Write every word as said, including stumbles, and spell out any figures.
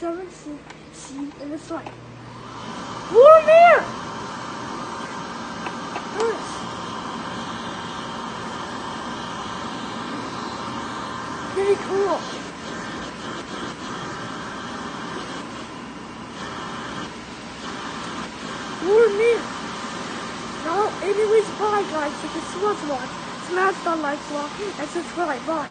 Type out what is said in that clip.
seven seed, seed in the slide. Whoa, man! Nice. Very cool. Whoa, man! Well, anyways, bye guys. If you want to watch, smash that like button and subscribe. Bye.